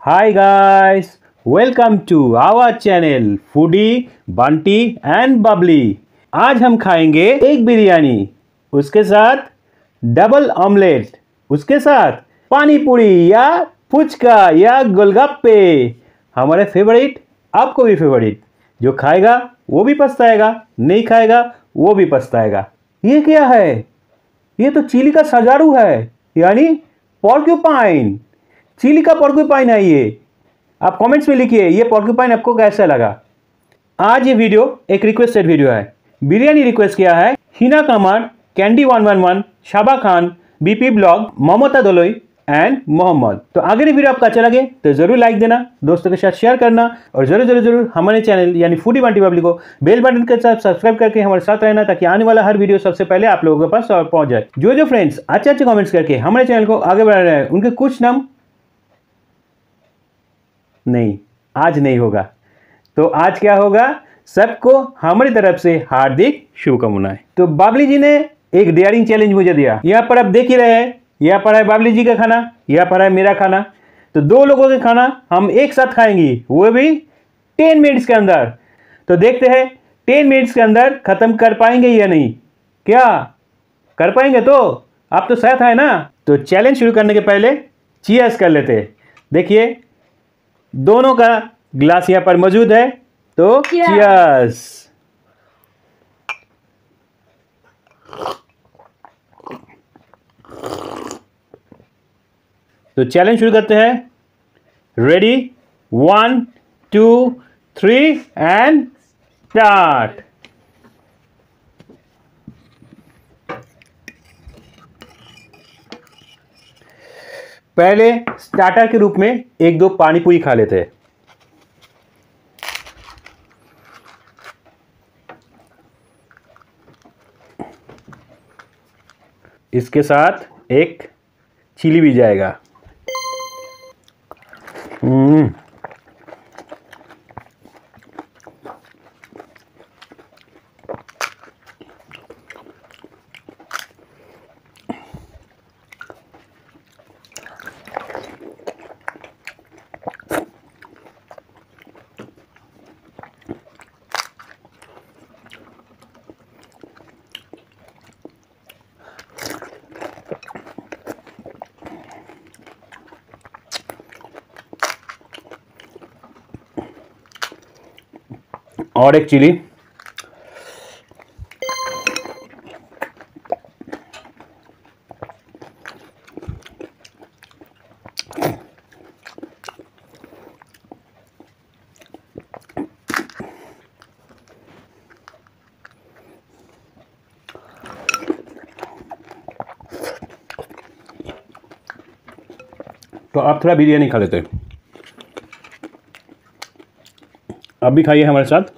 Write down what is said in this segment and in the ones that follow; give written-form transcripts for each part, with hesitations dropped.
Hi guys, welcome to our channel foodie Bunty and Babli. आज हम खाएंगे एक बिरयानी, उसके साथ डबल ऑमलेट, उसके साथ पानी पूरी या फुचका या गोलगप्पे। हमारे फेवरेट, आपको भी फेवरेट। जो खाएगा वो भी पछताएगा, नहीं खाएगा वो भी पछताएगा। ये क्या है? ये तो चिली का सजारू है, यानी पोर्क्यूपाइन। चिली का पोर्क्यूपाइन है ये। आप कमेंट्स में लिखिए ये पोर्क्यूपाइन आपको कैसा लगा। आज ये वीडियो एक रिक्वेस्टेड वीडियो है। बिरयानी रिक्वेस्ट किया है Hina Kamar, candy 111, Shaba Khan, BP blog, Mamta Doloi and Mohammad. तो अगर ये वीडियो आपको अच्छा लगे तो जरूर लाइक देना, दोस्तों के साथ शेयर करना और जरूर जरूर जरूर हमारे चैनल यानी फूडी बंटी बबली को बेल बटन के साथ सब्सक्राइब करके हमारे साथ रहना, ताकि आने वाला हर वीडियो सबसे पहले आप लोगों के पास पहुंच जाए। जो फ्रेंड्स अच्छे अच्छे कमेंट्स करके हमारे चैनल को आगे बढ़ा रहे हैं, उनके कुछ नाम नहीं, आज नहीं होगा। तो आज क्या होगा? सबको हमारी तरफ से हार्दिक शुभकामनाएं। तो बाबली जी ने एक डेयरिंग चैलेंज मुझे दिया। यहाँ पर आप देख ही रहे हैं, यहाँ पर है बाबली जी का खाना, यहाँ पर है मेरा खाना। तो दो लोगों के खाना हम एक साथ खाएंगे, वो भी 10 मिनट्स के अंदर। तो देखते हैं 10 मिनट्स के अंदर खत्म कर पाएंगे या नहीं। क्या कर पाएंगे? तो आप तो साथ है ना। तो चैलेंज शुरू करने के पहले चीयर्स कर लेते हैं। देखिए दोनों का ग्लास यहां पर मौजूद है, तो चीयर्स। तो चैलेंज शुरू करते हैं। Ready, 1 2 3 and start. पहले स्टार्टर के रूप में एक दो पानी पूरी खा लेते हैं। इसके साथ एक चिली भी जाएगा। और एक चिली। तो आप थोड़ा बिरयानी खा लेते हैं। आप भी खाइए हमारे साथ।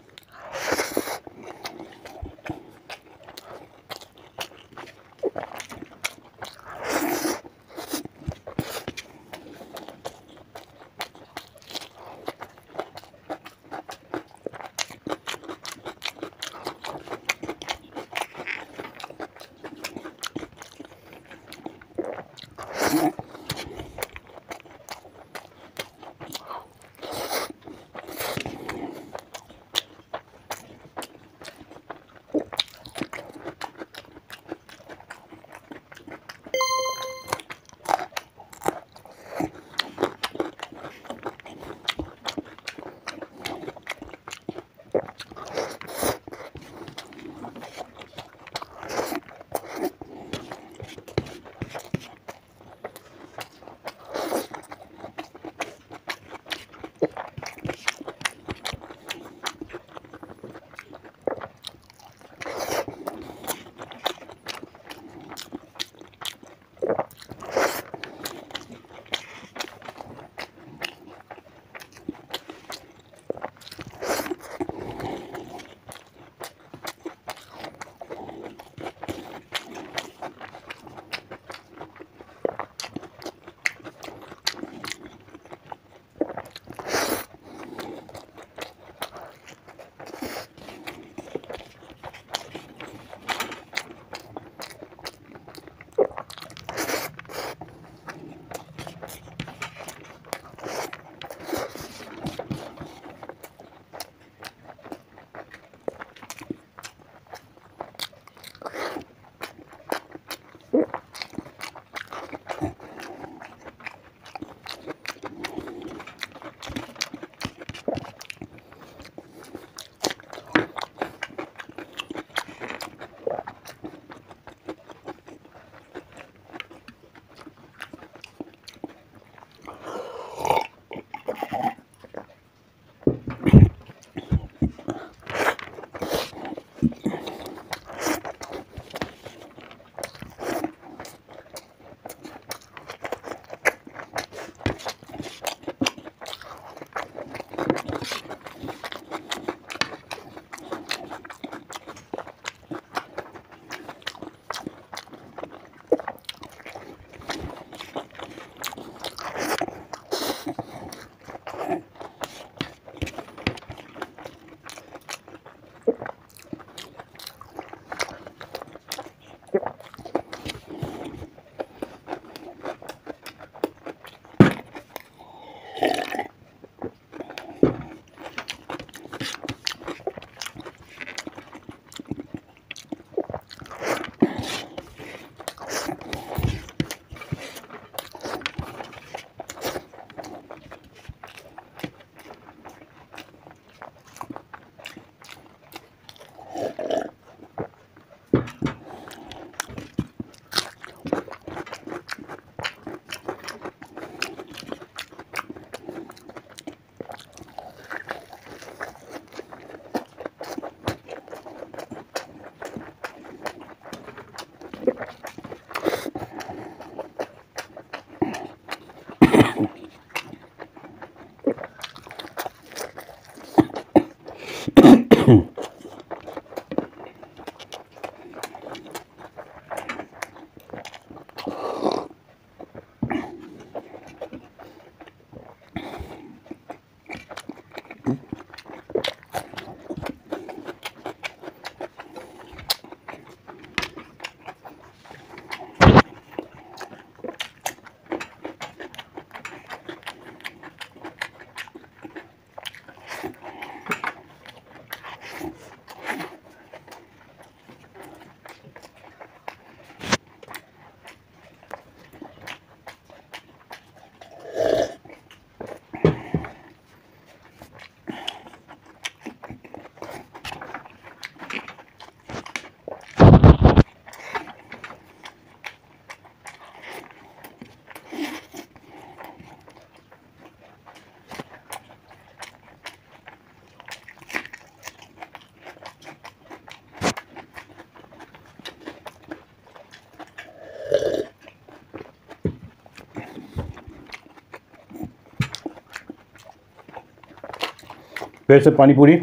फिर से पानी पूरी।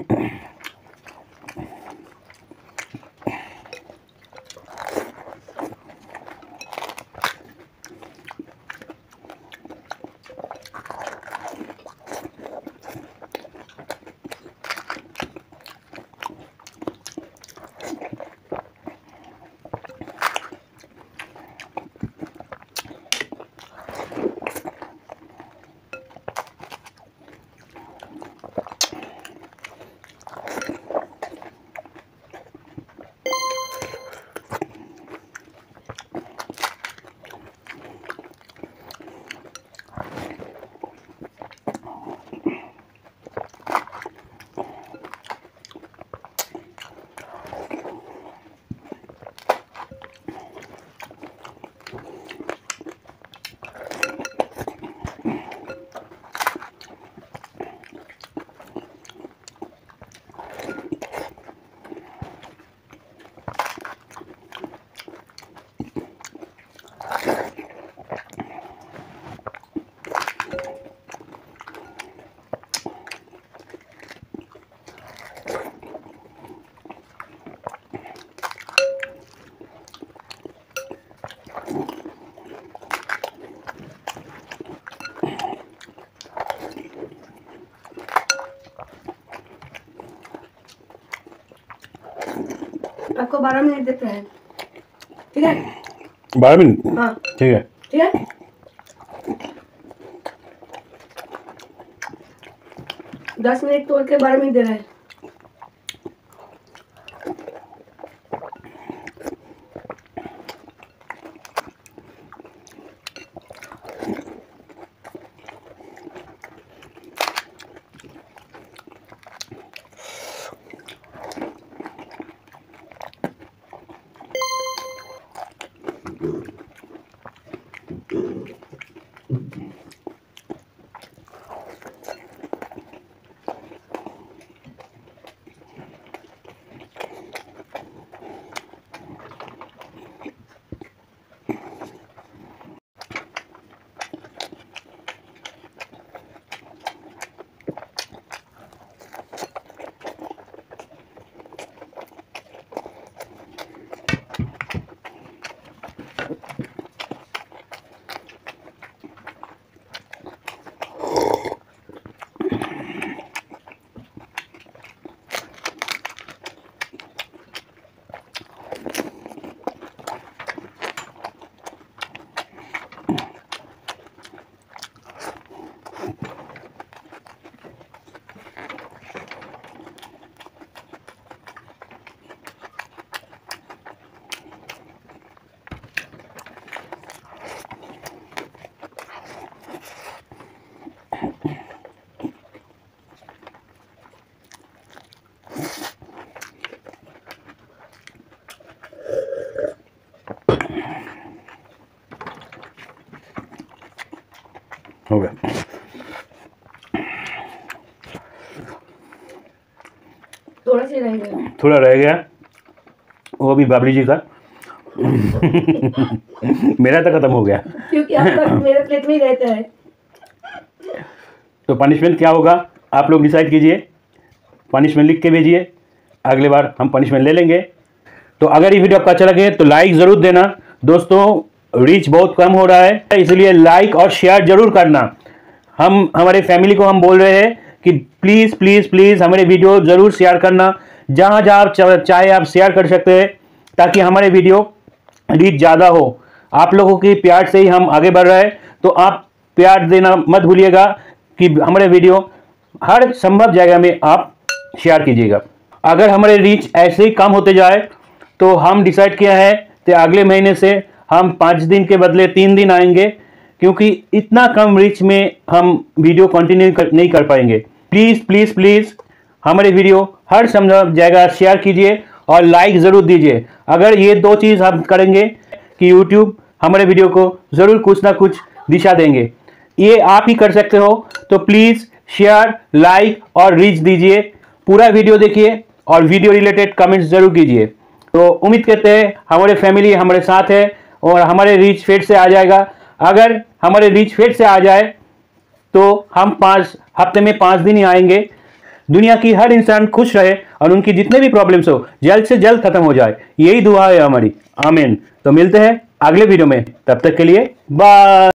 आपको 12 मिनट देते हैं, ठीक है? 12 मिनट? हाँ ठीक है। ठीक है। 10 मिनट तोड़ के 12 मिनट दे रहे हैं। हो गया। थोड़ा सा रह गया। थोड़ा रह गया, वो भी बाबली जी का। मेरा तो खत्म हो गया। क्योंकि आपका मेरे प्लेट में ही रहता है। तो पनिशमेंट क्या होगा आप लोग डिसाइड कीजिए, पनिशमेंट लिख के भेजिए, अगले बार हम पनिशमेंट ले लेंगे। तो अगर ये वीडियो आपको अच्छा लगे तो लाइक ज़रूर देना। दोस्तों रीच बहुत कम हो रहा है, इसलिए लाइक और शेयर जरूर करना। हम हमारे फैमिली को हम बोल रहे हैं कि प्लीज़ प्लीज़ प्लीज़ हमारे वीडियो ज़रूर शेयर करना, जहाँ जहाँ आप चाहे आप शेयर कर सकते हैं, ताकि हमारे वीडियो रीच ज़्यादा हो। आप लोगों के प्यार से ही हम आगे बढ़ रहे हैं, तो आप प्यार देना मत भूलिएगा कि हमारे वीडियो हर संभव जगह में आप शेयर कीजिएगा। अगर हमारे रीच ऐसे ही कम होते जाए तो हम डिसाइड किया है कि अगले महीने से हम 5 दिन के बदले 3 दिन आएंगे, क्योंकि इतना कम रीच में हम वीडियो कंटिन्यू नहीं कर पाएंगे। प्लीज़ प्लीज़ प्लीज़ हमारे वीडियो हर संभव जगह शेयर कीजिए और लाइक ज़रूर दीजिए। अगर ये 2 चीज़ हम करेंगे कि यूट्यूब हमारे वीडियो को ज़रूर कुछ ना कुछ दिशा देंगे। ये आप ही कर सकते हो, तो प्लीज़ शेयर, लाइक और रीच दीजिए। पूरा वीडियो देखिए और वीडियो रिलेटेड कमेंट्स ज़रूर कीजिए। तो उम्मीद करते हैं हमारे फैमिली हमारे साथ है और हमारे रीच फिर से आ जाएगा। अगर हमारे रीच फिर से आ जाए तो हम 5 हफ्ते में 5 दिन ही आएंगे। दुनिया की हर इंसान खुश रहे और उनकी जितने भी प्रॉब्लम्स हो जल्द से जल्द खत्म हो जाए, यही दुआ है हमारी। आमीन। तो मिलते हैं अगले वीडियो में, तब तक के लिए बाय।